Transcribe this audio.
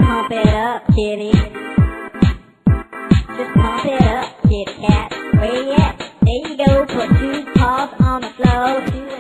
pump it up, kitty. Just pump it up, kitty cat. Where you at? There you go. Put two paws on the floor.